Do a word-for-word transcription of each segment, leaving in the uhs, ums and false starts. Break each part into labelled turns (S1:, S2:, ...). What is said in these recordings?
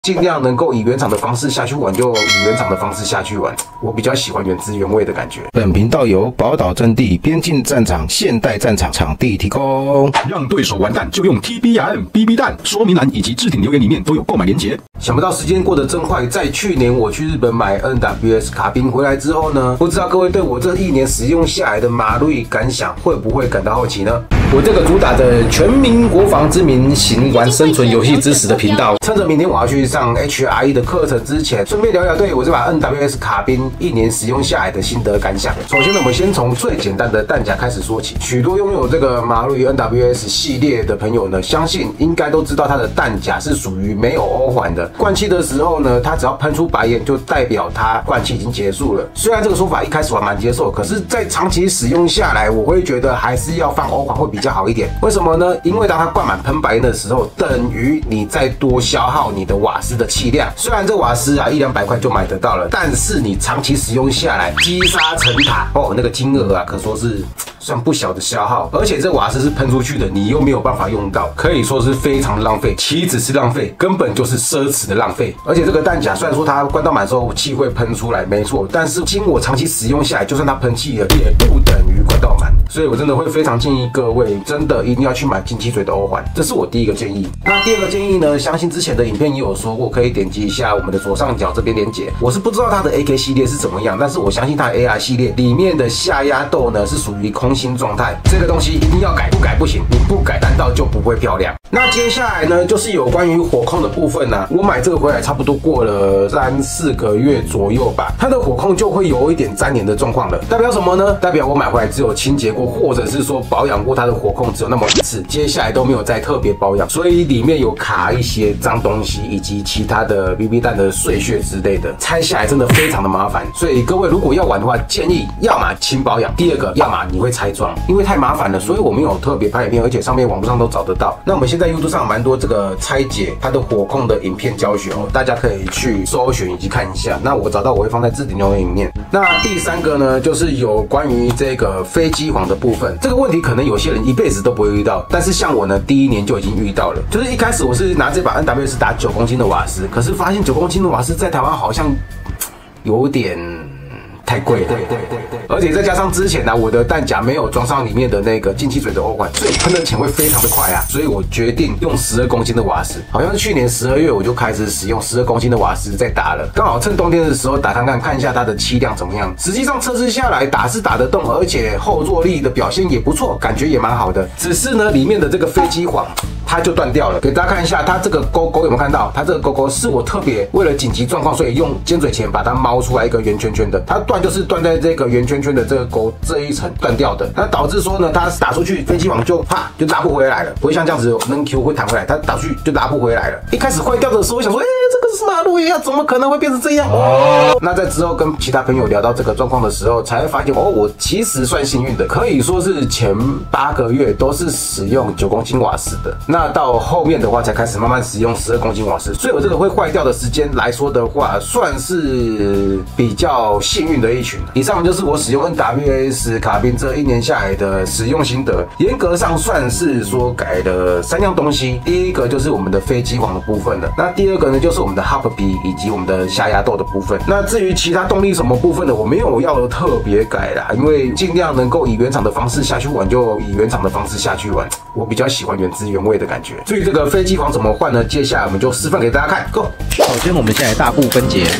S1: 尽量能够以原厂的方式下去玩，就以原厂的方式下去玩。我比较喜欢原汁原味的感觉。本频道由宝岛阵地边境战场现代战场场地提供。
S2: 让对手完蛋就用 T B R M B B 弹，说明栏以及置顶留言里面都有购买链接。
S1: 想不到时间过得真快，在去年我去日本买 N W S 卡宾回来之后呢，不知道各位对我这一年使用下来的马瑞感想会不会感到好奇呢？我这个主打着全民国防之民行玩生存游戏知识的频道，趁着明天我要去上 H R E 的课程之前，顺便聊聊对我这把 N W S 卡宾一年使用下来的心得感想。首先呢，我们先从最简单的弹夹开始说起。许多拥有这个马瑞 N W S 系列的朋友呢，相信应该都知道它的弹夹是属于没有欧环的。灌气的时候呢，它只要喷出白烟，就代表它灌气已经结束了。虽然这个说法一开始我还蛮接受，可是，在长期使用下来，我会觉得还是要放欧环会比较好一点。为什么呢？因为当它灌满喷白烟的时候，等于你再多消耗你的瓦斯的气量。虽然这瓦斯啊一两百块就买得到了，但是你长期使用下来，积沙成塔哦，那个金额啊，可说是算不小的消耗。而且这瓦斯是喷出去的，你又没有办法用到，可以说是非常浪费。岂止是浪费，根本就是奢侈的浪费。而且这个弹夹虽然说它灌到满之后气会喷出来，没错，但是经我长期使用下来，就算它喷气了，也不等于灌到满。所以我真的会非常建议各位，真的一定要去买进气嘴的欧环，这是我第一个建议。那第二个建议呢，相信之前的影片也有说过，可以点击一下我们的左上角这边连结。我是不知道它的 A K 系列是怎么样，但是我相信它的 A R 系列里面的下压豆呢是属于空心状态，这个东西一定要改，不改不行，你不改弹道就不会漂亮。那接下来呢，就是有关于火控的部分呢、啊。我买这个回来差不多过了三四个月左右吧，它的火控就会有一点粘连的状况了。代表什么呢？代表我买回来只有清洁过，或者是说保养过它的火控只有那么一次，接下来都没有再特别保养，所以里面有卡一些脏东西，以及其他的 B B 弹的碎屑之类的，拆下来真的非常的麻烦。所以各位如果要玩的话，建议要么轻保养，第二个要么你会拆装，因为太麻烦了，所以我没有特别拍影片，而且上面网络上都找得到。那我们现在 YouTube 上蛮多这个拆解它的火控的影片教学哦，大家可以去搜寻以及看一下。那我找到我会放在置顶留言里面。那第三个呢，就是有关于这个飞机黄的部分，这个问题可能有些人一辈子都不会遇到，但是像我呢，第一年就已经遇到了。就是一开始我是拿这把 N W S 打九公斤的瓦斯，可是发现九公斤的瓦斯在台湾好像有点太贵了，对对对对，而且再加上之前呢、啊，我的弹夹没有装上里面的那个进气嘴的欧环，所以喷的钱会非常的快啊，所以我决定用十二公斤的瓦斯，好像是去年十二月我就开始使用十二公斤的瓦斯在打了，刚好趁冬天的时候打看看，看一下它的气量怎么样。实际上测试下来打是打得动，而且后坐力的表现也不错，感觉也蛮好的。只是呢，里面的这个飞机黄它就断掉了，给大家看一下，它这个勾勾有没有看到？它这个勾勾是我特别为了紧急状况，所以用尖嘴钳把它猫出来一个圆圈圈的，它断就是断在这个圆圈圈的这个勾这一层断掉的，那导致说呢，它打出去飞机网就啪就拉不回来了，不会像这样子能 Q 会弹回来，它打出去就拉不回来了。一开始坏掉的时候，我想说，哎、欸，这个是马路呀，怎么可能会变成这样？哦，那在之后跟其他朋友聊到这个状况的时候，才会发现，哦，我其实算幸运的，可以说是前八个月都是使用九公斤瓦斯的，那到后面的话才开始慢慢使用十二公斤瓦斯，所以我这个会坏掉的时间来说的话，算是比较幸运的一群。以上就是我使用 N W S 卡宾这一年下来的使用心得，严格上算是说改了三样东西。第一个就是我们的飞机黄的部分了，那第二个呢就是我们的 Hub 皮以及我们的下压豆的部分。那至于其他动力什么部分呢，我没有要特别改啦，因为尽量能够以原厂的方式下去玩，就以原厂的方式下去玩。我比较喜欢原汁原味的感觉。至于这个飞机黄怎么换呢？接下来我们就示范给大家看。Go！
S3: 首先我们先来大部分解，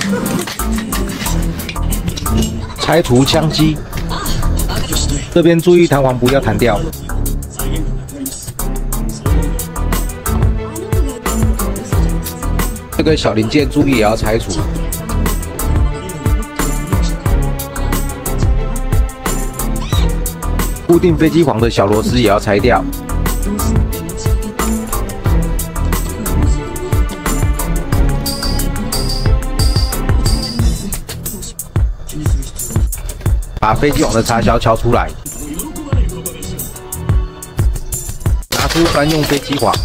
S3: 拆除枪机，这边注意弹簧不要弹掉。这个小零件注意也要拆除。固定飞机黄的小螺丝也要拆掉。把飞机网的插销敲出来，拿出专用飞机网，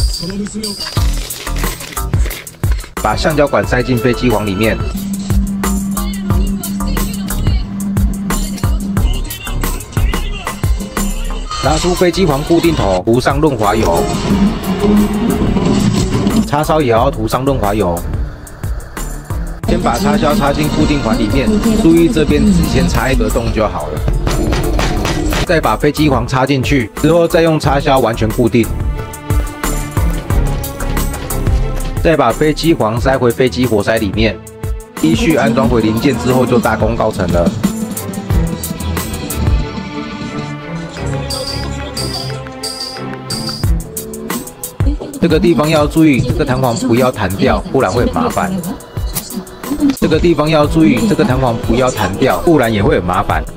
S3: 把橡胶管塞进飞机网里面，拿出飞机簧固定头，涂上润滑油， 叉烧也要涂上润滑油。先把插销插进固定环里面，注意这边只先插一个洞就好了。再把飞机簧插进去，之后再用插销完全固定。再把飞机簧塞回飞机活塞里面，依序安装回零件之后就大功告成了。这个地方要注意，这个弹簧不要弹掉，不然会很麻烦。这个地方要注意，这个弹簧不要弹掉，不然也会很麻烦。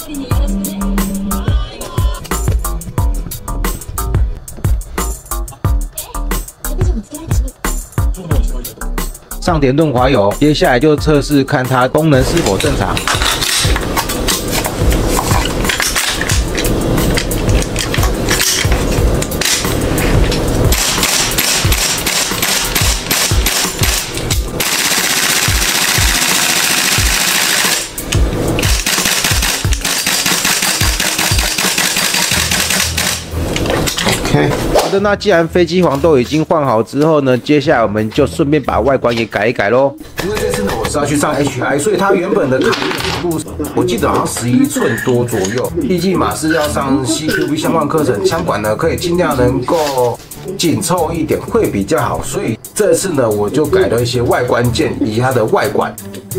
S3: 上点润滑油，接下来就测试看它功能是否正常。
S1: OK，
S3: 好的，那既然飞机簧都已经换好之后呢，接下来我们就顺便把外观也改一改咯。
S1: 因为这次呢我是要去上 H I， 所以它原本的卡宾的长度我记得好像十一寸多左右。毕竟马是要上 C Q B 相关课程，枪管呢可以尽量能够紧凑一点会比较好。所以这次呢我就改了一些外观件以及它的外管。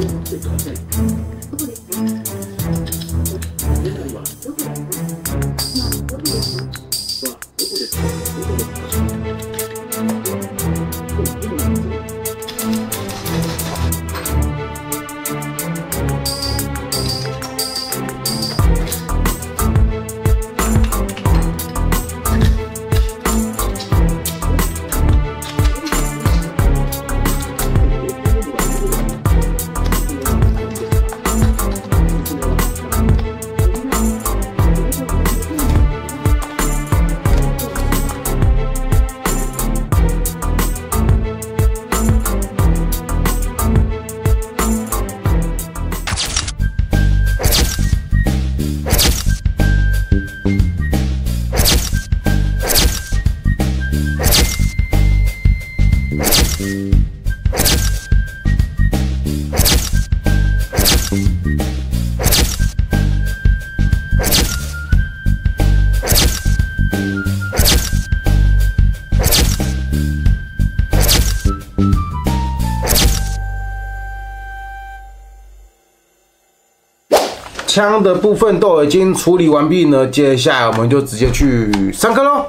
S1: 枪的部分都已经处理完毕呢，接下来我们就直接去上课咯。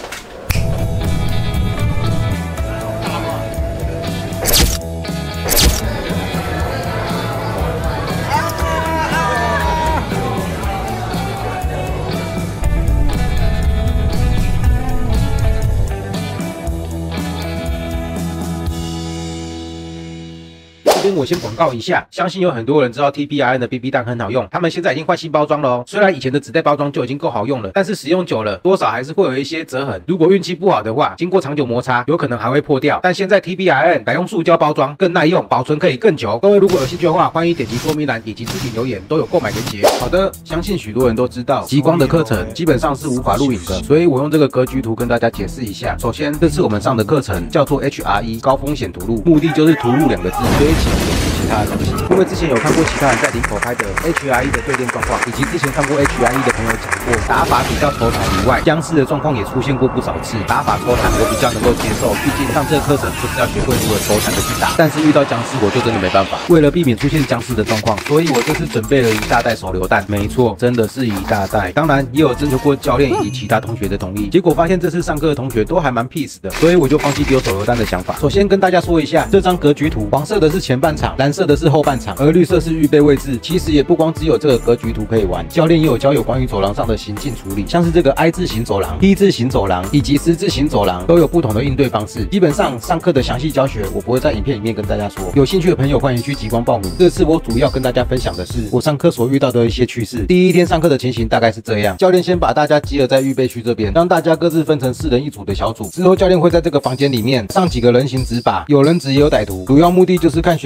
S1: 这边我先广告一下，相信有很多人知道 T P R N 的 B B 弹很好用，他们现在已经换新包装了哦。虽然以前的纸袋包装就已经够好用了，但是使用久了，多少还是会有一些折痕。如果运气不好的话，经过长久摩擦，有可能还会破掉。但现在 T P R N 改用塑胶包装，更耐用，保存可以更久。各位如果有兴趣的话，欢迎点击说明栏以及置顶留言，都有购买链接。好的，相信许多人都知道，极光的课程基本上是无法录影的，所以我用这个格局图跟大家解释一下。首先，这次我们上的课程叫做 H R E 高风险屠戮，目的就是屠戮两个字，所以请其他的东西。因为之前有看过其他人在林口拍的 H R E 的对练状况，以及之前看过 H R E 的朋友讲过，打法比较抽残以外，僵尸的状况也出现过不少次。打法抽残我比较能够接受，毕竟上这个课程就是要学会如何抽残的去打。但是遇到僵尸我就真的没办法。为了避免出现僵尸的状况，所以我这次准备了一大袋手榴弹。没错，真的是一大袋。当然也有征求过教练以及其他同学的同意，结果发现这次上课的同学都还蛮 peace 的，所以我就放弃丢手榴弹的想法。首先跟大家说一下这张格局图，黄色的是前半场，蓝色的是后半场，而绿色是预备位置。其实也不光只有这个格局图可以玩，教练也有教有关于走廊上的行进处理，像是这个 I 字形走廊、T 字形走廊以及十字形走廊都有不同的应对方式。基本上上课的详细教学我不会在影片里面跟大家说，有兴趣的朋友欢迎去极光报名。这次我主要跟大家分享的是我上课所遇到的一些趣事。第一天上课的情形大概是这样，教练先把大家集合在预备区这边，让大家各自分成四人一组的小组。之后教练会在这个房间里面上几个人形纸靶，有人质也有歹徒，主要目的就是看学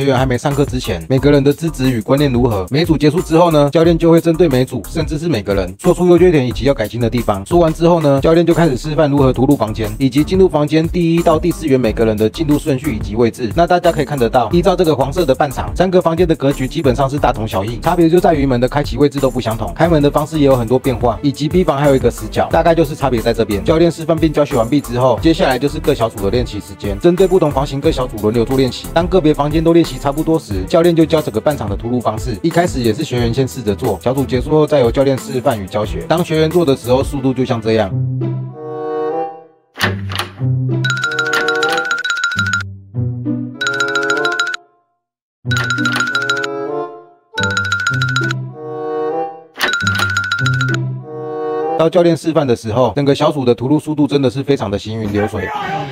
S3: 员还没上课之前，每个人的资质与观念如何。每组结束之后呢，教练就会针对每组，甚至是每个人说出优缺点以及要改进的地方。说完之后呢，教练就开始示范如何突入房间，以及进入房间第一到第四员每个人的进入顺序以及位置。那大家可以看得到，依照这个黄色的半场，三个房间的格局基本上是大同小异，差别就在于门的开启位置都不相同，开门的方式也有很多变化，以及 B 房还有一个死角，大概就是差别在这边。教练示范并教学完毕之后，接下来就是各小组的练习时间，针对不同房型各小组轮流做练习。当个别房间都练习差不多时，教练就教整个半场的突入方式。一开始也是学员先试着做，小组结束后再由教练示范与教学。当学员做的时候，速度就像这样。到教练示范的时候，整个小组的突入速度真的是非常的行云流水。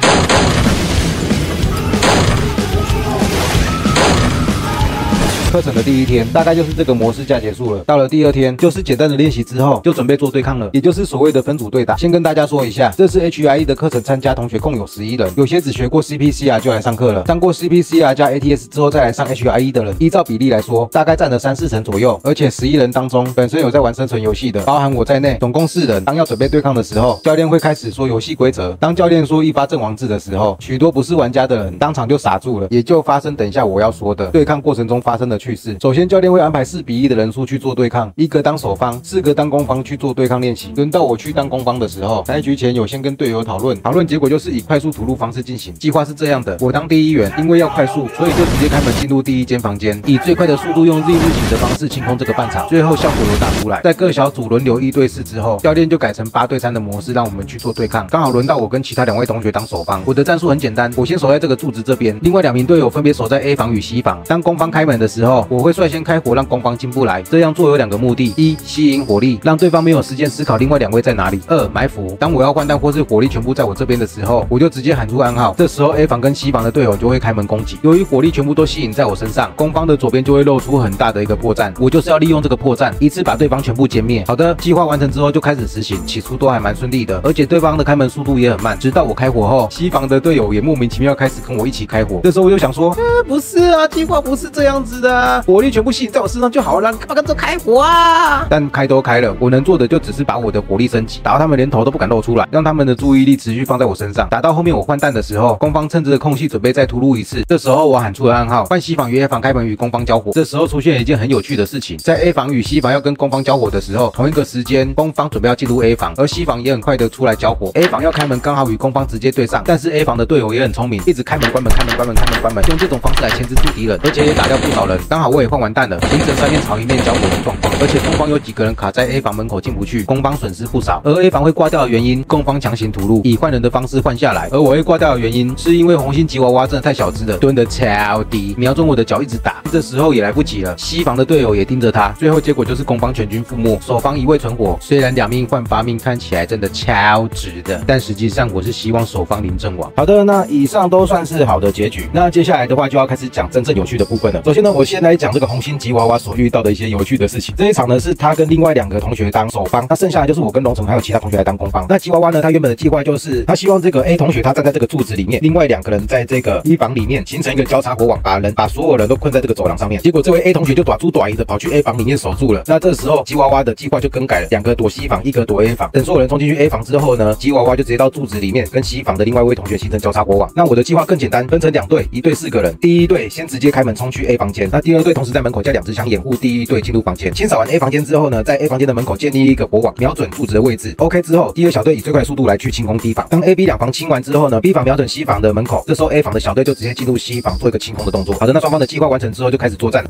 S3: 课程的第一天大概就是这个模式架结束了。到了第二天，就是简单的练习之后，就准备做对抗了，也就是所谓的分组对打。先跟大家说一下，这次 H I E 的课程参加同学共有十一人，有些只学过 C P C R 就来上课了，上过 C P C R 加 A T S 之后再来上 H I E 的人，依照比例来说，大概占了三四成左右。而且十一人当中，本身有在玩生存游戏的，包含我在内，总共四人。当要准备对抗的时候，教练会开始说游戏规则。当教练说一发阵亡制的时候，许多不是玩家的人当场就傻住了，也就发生等一下我要说的对抗过程中发生的趣事。首先，教练会安排四比一的人数去做对抗，一个当守方，四个当攻方去做对抗练习。轮到我去当攻方的时候，开局前有先跟队友讨论，讨论结果就是以快速突入方式进行。计划是这样的，我当第一员，因为要快速，所以就直接开门进入第一间房间，以最快的速度用 Z 入型的方式清空这个半场，最后效果有打出来。在各小组轮流一对四之后，教练就改成八对三的模式，让我们去做对抗。刚好轮到我跟其他两位同学当守方，我的战术很简单，我先守在这个柱子这边，另外两名队友分别守在 A 房与 C 房。当攻方开门的时候，我会率先开火让攻方进不来。这样做有两个目的：一、吸引火力，让对方没有时间思考另外两位在哪里；二、埋伏。当我要换弹或是火力全部在我这边的时候，我就直接喊出暗号。这时候 A 房跟 C 房的队友就会开门攻击。由于火力全部都吸引在我身上，攻方的左边就会露出很大的一个破绽。我就是要利用这个破绽，一次把对方全部歼灭。好的，计划完成之后就开始实行，起初都还蛮顺利的，而且对方的开门速度也很慢。直到我开火后，C 房的队友也莫名其妙开始跟我一起开火。这时候我就想说，呃，不是啊，计划不是这样子的啊，火力全部吸引在我身上就好了，你干嘛跟着开火啊？但开都开了，我能做的就只是把我的火力升级，打到他们连头都不敢露出来，让他们的注意力持续放在我身上。打到后面我换弹的时候，攻方趁着空隙准备再突入一次，这时候我喊出了暗号，换 C 房与 A 房开门与攻方交火。这时候出现一件很有趣的事情，在 A 房与 C 房要跟攻方交火的时候，同一个时间攻方准备要进入 A 房，而 C 房也很快的出来交火。A 房要开门刚好与攻方直接对上，但是 A 房的队友也很聪明，一直开门关门开门关门开门关门，用这种方式来牵制住敌人，而且也打掉不少人。刚好我也换完弹了，形成三面朝一面交火的状况，而且攻方有几个人卡在 A 房门口进不去，攻方损失不少。而 A 房会挂掉的原因，攻方强行突入，以换人的方式换下来，而我会挂掉的原因，是因为红心吉娃娃真的太小只了，蹲得超低，瞄准我的脚一直打，这时候也来不及了。西房的队友也盯着他，最后结果就是攻方全军覆没，守方一位存活。虽然两命换八命看起来真的超值的，但实际上我是希望守方临阵亡。好的，那以上都算是好的结局。那接下来的话就要开始讲真正有趣的部分了。首先呢，我先来讲这个红心吉娃娃所遇到的一些有趣的事情。这一场呢是他跟另外两个同学当守方，那剩下来就是我跟龙城还有其他同学来当攻方。那吉娃娃呢，他原本的计划就是他希望这个 A 同学他站在这个柱子里面，另外两个人在这个一房里面形成一个交叉火网，把人把所有人都困在这个走廊上面。结果这位 A 同学就短猪短移的跑去 A 房里面守住了。那这时候吉娃娃的计划就更改了，两个躲 C 房，一个躲 A 房。等所有人冲进去 A 房之后呢，吉娃娃就直接到柱子里面跟 C 房的另外一位同学形成交叉火网。那我的计划更简单，分成两队，一队四个人，第一队先直接开门冲去 A 房间，那第二队同时在门口架两支枪掩护第一队进入房间。清扫完 A 房间之后呢，在 A 房间的门口建立一个火网，瞄准柱子的位置。OK 之后，第二小队以最快速度来去清空 B 房。当 A、B 两房清完之后呢 ，B 房瞄准 C 房的门口，这时候 A 房的小队就直接进入 C 房做一个清空的动作。好的，那双方的计划完成之后就开始作战了。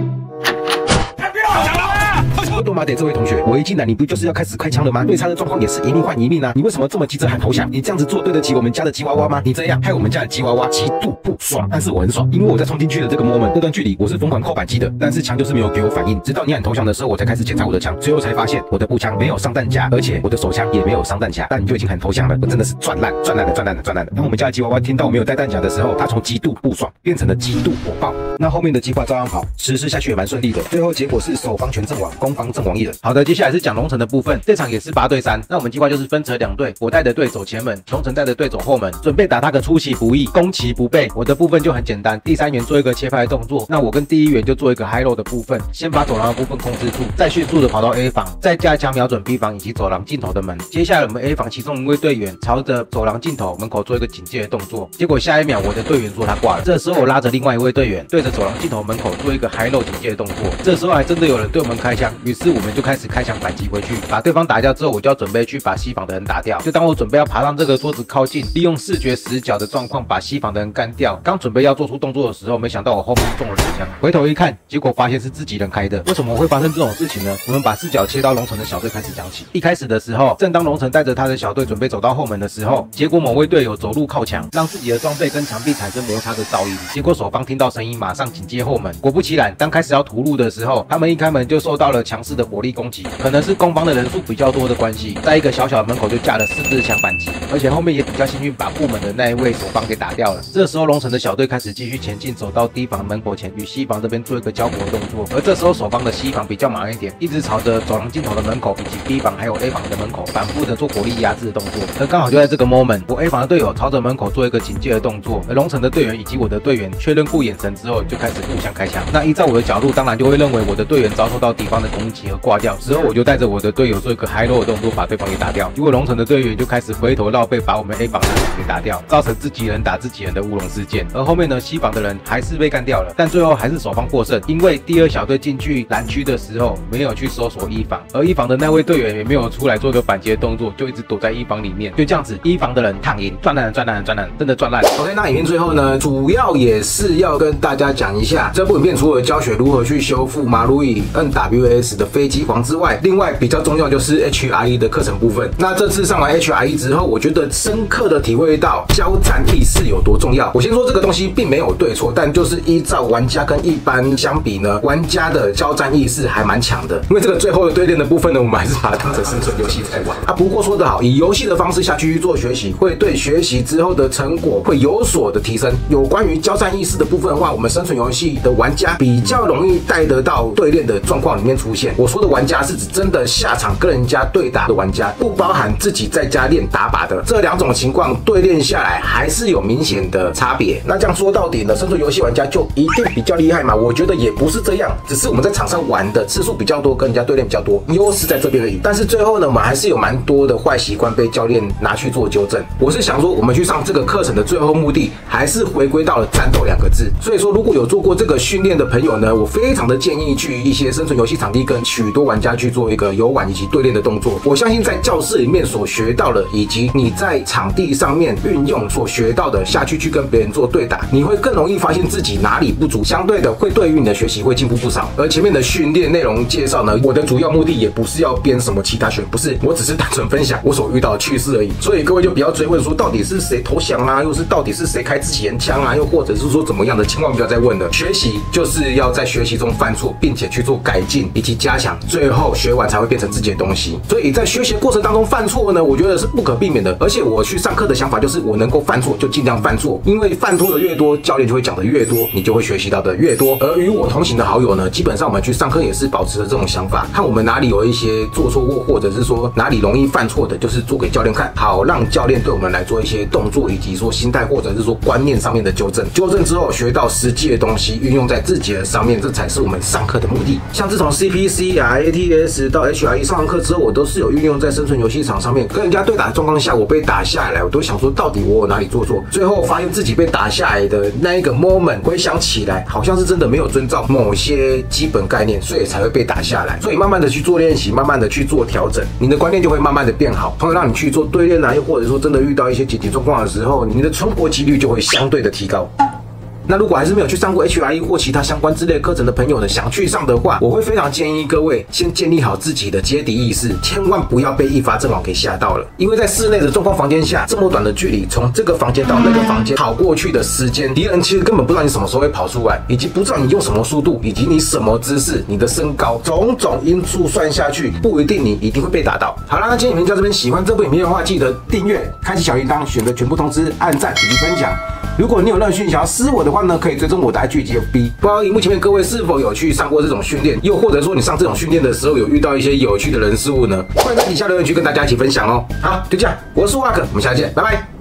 S3: 多马得这位同学，我一进来你不就是要开始开枪了吗？对餐的状况也是一命换一命啊！你为什么这么急着喊投降？你这样子做对得起我们家的吉娃娃吗？你这样害我们家的吉娃娃极度不爽，但是我很爽，因为我在冲进去的这个 moment， 这段距离我是疯狂扣扳机的，但是枪就是没有给我反应，直到你喊投降的时候，我才开始检查我的枪，最后才发现我的步枪没有上弹夹，而且我的手枪也没有上弹夹，但你就已经喊投降了，我真的是赚烂赚烂了赚烂了赚烂了！当我们家的吉娃娃听到我没有带弹夹的时候，他从极度不爽变成了极度火爆。 那后面的计划照样跑，实施下去也蛮顺利的。最后结果是守方全阵亡，攻方阵亡一人。好的，接下来是讲龙城的部分，这场也是八对三。那我们计划就是分成两队，我带的队走前门，龙城带的队走后门，准备打他个出其不意，攻其不备。我的部分就很简单，第三员做一个切派的动作，那我跟第一员就做一个 high low 的部分，先把走廊的部分控制住，再迅速的跑到 A 房，再架枪瞄准 B 房以及走廊尽头的门。接下来我们 A 房其中一位队员朝着走廊尽头门口做一个警戒的动作，结果下一秒我的队员说他挂了。这时候我拉着另外一位队员对着走廊尽头门口做一个 high low 警戒的动作，这时候还真的有人对我们开枪，于是我们就开始开枪反击回去，把对方打掉之后，我就要准备去把西房的人打掉。就当我准备要爬上这个桌子靠近，利用视觉死角的状况把西房的人干掉，刚准备要做出动作的时候，没想到我后面中了手枪，回头一看，结果发现是自己人开的。为什么会发生这种事情呢？我们把视角切到龙城的小队开始讲起。一开始的时候，正当龙城带着他的小队准备走到后门的时候，结果某位队友走路靠墙，让自己的装备跟墙壁产生摩擦的噪音，结果守方听到声音马上警戒后门。果不其然，当开始要屠戮的时候，他们一开门就受到了强势的火力攻击，可能是攻方的人数比较多的关系，在一个小小的门口就架了四支枪反击，而且后面也比较幸运把部门的那一位守方给打掉了。这时候龙城的小队开始继续前进，走到 D 房门口前，与西房这边做一个交火的动作。而这时候守方的西房比较忙一点，一直朝着走廊尽头的门口以及 B 房还有 A 房的门口反复的做火力压制的动作。而刚好就在这个 moment， 我 A 房的队友朝着门口做一个警戒的动作，而龙城的队员以及我的队员确认过眼神之后，就开始互相开枪。那依照我的角度，当然就会认为我的队员遭受到敌方的攻击而挂掉。之后我就带着我的队友做一个 high low 的动作，把对方给打掉。结果龙城的队员就开始回头绕背，把我们 A 房的人给打掉，造成自己人打自己人的乌龙事件。而后面呢，西房的人还是被干掉了，但最后还是守方获胜，因为第二小队进去蓝区的时候没有去搜索一房，而一房的那位队员也没有出来做个反击的动作，就一直躲在一房里面。就这样子，一房的人躺赢，赚烂赚烂赚烂，真的赚烂。
S1: OK， 那影片最后呢，主要也是要跟大家讲一下，这部影片除了教学如何去修复马路易 N W S 的飞机皇之外，另外比较重要就是 H R E 的课程部分。那这次上完 H R E 之后，我觉得深刻的体会到交战意识有多重要。我先说这个东西并没有对错，但就是依照玩家跟一般相比呢，玩家的交战意识还蛮强的。因为这个最后的对练的部分呢，我们还是把它当成生存游戏在玩啊。不过说得好，以游戏的方式下去做学习，会对学习之后的成果会有所的提升。有关于交战意识的部分的话，我们生存游戏的玩家比较容易带得到对练的状况里面出现。我说的玩家是指真的下场跟人家对打的玩家，不包含自己在家练打靶的。这两种情况对练下来还是有明显的差别。那这样说到底呢，生存游戏玩家就一定比较厉害吗？我觉得也不是这样，只是我们在场上玩的次数比较多，跟人家对练比较多，优势在这边而已。但是最后呢，我们还是有蛮多的坏习惯被教练拿去做纠正。我是想说，我们去上这个课程的最后目的，还是回归到了战斗两个字。所以说，如果有做过这个训练的朋友呢，我非常的建议去一些生存游戏场地，跟许多玩家去做一个游玩以及对练的动作。我相信在教室里面所学到的，以及你在场地上面运用所学到的，下去去跟别人做对打，你会更容易发现自己哪里不足，相对的会对于你的学习会进步不少。而前面的训练内容介绍呢，我的主要目的也不是要编什么其他学，不是，我只是单纯分享我所遇到的趣事而已。所以各位就不要追问说到底是谁投降啊，又是到底是谁开自己人枪啊，又或者是说怎么样的，千万不要再问了。学习就是要在学习中犯错，并且去做改进以及加强，最后学完才会变成自己的东西。所以在学习的过程当中犯错呢，我觉得是不可避免的。而且我去上课的想法就是，我能够犯错就尽量犯错，因为犯错的越多，教练就会讲的越多，你就会学习到的越多。而与我同行的好友呢，基本上我们去上课也是保持着这种想法，看我们哪里有一些做错过，或者是说哪里容易犯错的，就是做给教练看，好让教练对我们来做一些动作，以及说心态或者是说观念上面的纠正。纠正之后学到实际的东西，运用在自己的上面，这才是我们上课的目的。像自从 C P C 啊、A T S 到 H R E 上完课之后，我都是有运用在生存游戏场上面，跟人家对打的状况下，我被打下来，我都想说到底我有哪里做错，最后发现自己被打下来的那一个 moment， 回想起来好像是真的没有遵照某些基本概念，所以才会被打下来。所以慢慢的去做练习，慢慢的去做调整，你的观念就会慢慢的变好，从而让你去做对练啊，又或者说真的遇到一些紧急状况的时候，你的存活几率就会相对的提高。那如果还是没有去上过 H R E 或其他相关之类课程的朋友呢，想去上的话，我会非常建议各位先建立好自己的接敌意识，千万不要被一发阵亡给吓到了。因为在室内的中空房间下，这么短的距离，从这个房间到那个房间跑过去的时间，敌人其实根本不知道你什么时候会跑出来，以及不知道你用什么速度，以及你什么姿势，你的身高，种种因素算下去，不一定你一定会被打到。好啦，那今天影片到这边，喜欢这部影片的话，记得订阅、开启小铃铛、选择全部通知、按赞以及分享。 如果你有任何讯息想要私我的话呢，可以追踪我的 I G 及 F B。不知道荧幕前面各位是否有去上过这种训练，又或者说你上这种训练的时候有遇到一些有趣的人事物呢？欢迎在底下留言区跟大家一起分享哦。好，就这样，我是瓦克，我们下期见，拜拜。